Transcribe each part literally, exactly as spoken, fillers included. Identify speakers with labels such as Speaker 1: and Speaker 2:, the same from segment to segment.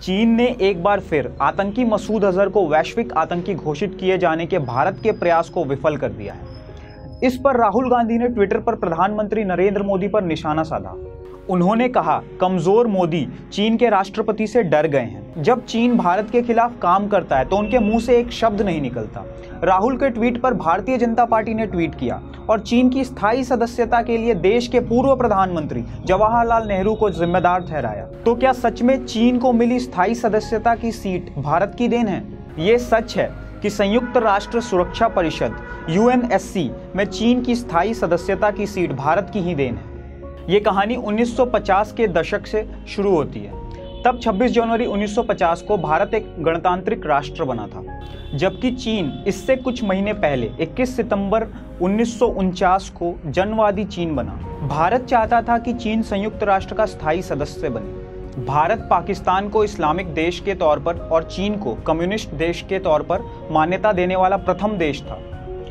Speaker 1: चीन ने एक बार फिर आतंकी मसूद अजहर को वैश्विक आतंकी घोषित किए जाने के भारत के प्रयास को विफल कर दिया है। इस पर राहुल गांधी ने ट्विटर पर प्रधानमंत्री नरेंद्र मोदी पर निशाना साधा। उन्होंने कहा, कमजोर मोदी चीन के राष्ट्रपति से डर गए हैं। जब चीन भारत के खिलाफ काम करता है तो उनके मुंह से एक शब्द नहीं निकलता। राहुल के ट्वीट पर भारतीय जनता पार्टी ने ट्वीट किया और चीन की स्थायी सदस्यता के लिए देश के पूर्व प्रधानमंत्री जवाहरलाल नेहरू को जिम्मेदार ठहराया। तो क्या सच में चीन को मिली स्थायी सदस्यता की सीट भारत की देन है? ये सच है कि संयुक्त राष्ट्र सुरक्षा परिषद यू एन एस सी में चीन की स्थायी सदस्यता की सीट भारत की ही देन है। ये कहानी उन्नीस सौ पचास के दशक से शुरू होती है। तब छब्बीस जनवरी उन्नीस सौ पचास को भारत एक गणतांत्रिक राष्ट्र बना था, जबकि चीन इससे कुछ महीने पहले इक्कीस सितंबर उन्नीस सौ उनचास को जनवादी चीन बना। भारत चाहता था कि चीन संयुक्त राष्ट्र का स्थायी सदस्य बने। भारत पाकिस्तान को इस्लामिक देश के तौर पर और चीन को कम्युनिस्ट देश के तौर पर मान्यता देने वाला प्रथम देश था।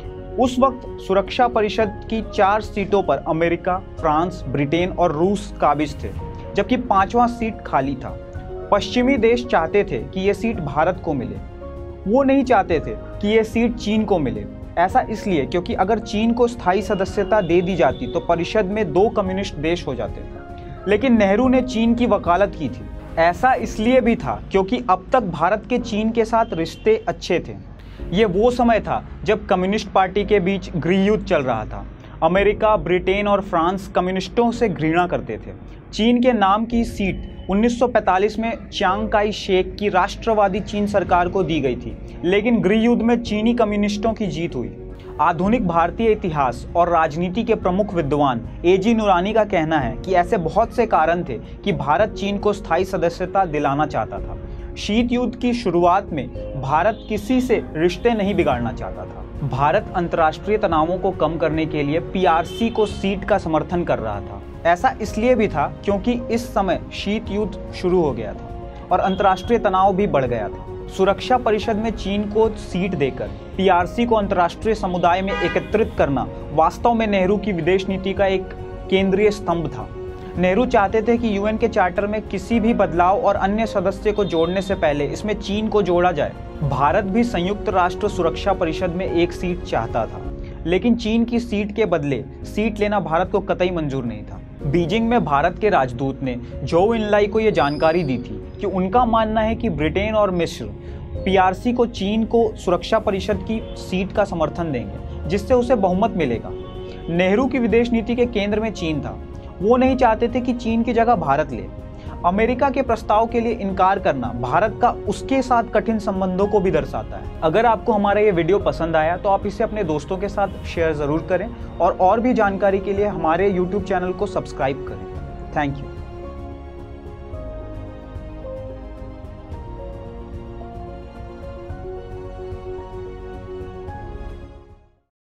Speaker 1: उस वक्त सुरक्षा परिषद की चार सीटों पर अमेरिका, फ्रांस, ब्रिटेन और रूस काबिज थे, जबकि पांचवा सीट खाली था। पश्चिमी देश चाहते थे कि ये सीट भारत को मिले। वो नहीं चाहते थे कि ये सीट चीन को मिले। ऐसा इसलिए क्योंकि अगर चीन को स्थायी सदस्यता दे दी जाती तो परिषद में दो कम्युनिस्ट देश हो जाते। लेकिन नेहरू ने चीन की वकालत की थी। ऐसा इसलिए भी था क्योंकि अब तक भारत के चीन के साथ रिश्ते अच्छे थे। ये वो समय था जब कम्युनिस्ट पार्टी के बीच गृह युद्ध चल रहा था। अमेरिका, ब्रिटेन और फ्रांस कम्युनिस्टों से घृणा करते थे। चीन के नाम की सीट उन्नीस सौ पैंतालीस में चियांग काई शेक की राष्ट्रवादी चीन सरकार को दी गई थी, लेकिन गृह युद्ध में चीनी कम्युनिस्टों की जीत हुई। आधुनिक भारतीय इतिहास और राजनीति के प्रमुख विद्वान ए जी नूरानी का कहना है कि ऐसे बहुत से कारण थे कि भारत चीन को स्थायी सदस्यता दिलाना चाहता था। शीत युद्ध की शुरुआत में भारत किसी से रिश्ते नहीं बिगाड़ना चाहता था। भारत अंतर्राष्ट्रीय तनावों को कम करने के लिए पी आर सी को सीट का समर्थन कर रहा था। ऐसा इसलिए भी था क्योंकि इस समय शीत युद्ध शुरू हो गया था और अंतर्राष्ट्रीय तनाव भी बढ़ गया था। सुरक्षा परिषद में चीन को सीट देकर पी आर सी को अंतर्राष्ट्रीय समुदाय में एकत्रित करना वास्तव में नेहरू की विदेश नीति का एक केंद्रीय स्तंभ था। नेहरू चाहते थे कि यूएन के चार्टर में किसी भी बदलाव और अन्य सदस्य को जोड़ने से पहले इसमें चीन को जोड़ा जाए। भारत भी संयुक्त राष्ट्र सुरक्षा परिषद में एक सीट चाहता था, लेकिन चीन की सीट के बदले सीट लेना भारत को कतई मंजूर नहीं था। बीजिंग में भारत के राजदूत ने जोउ इनलाई को यह जानकारी दी थी कि उनका मानना है कि ब्रिटेन और मिस्र पी आर सी को चीन को सुरक्षा परिषद की सीट का समर्थन देंगे, जिससे उसे बहुमत मिलेगा। नेहरू की विदेश नीति के केंद्र में चीन था। वो नहीं चाहते थे कि चीन की जगह भारत ले। अमेरिका के प्रस्ताव के लिए इनकार करना भारत का उसके साथ कठिन संबंधों को भी दर्शाता है। अगर आपको हमारा ये वीडियो पसंद आया तो आप इसे अपने दोस्तों के साथ शेयर ज़रूर करें और और भी जानकारी के लिए हमारे यूट्यूब चैनल को सब्सक्राइब करें। Thank you.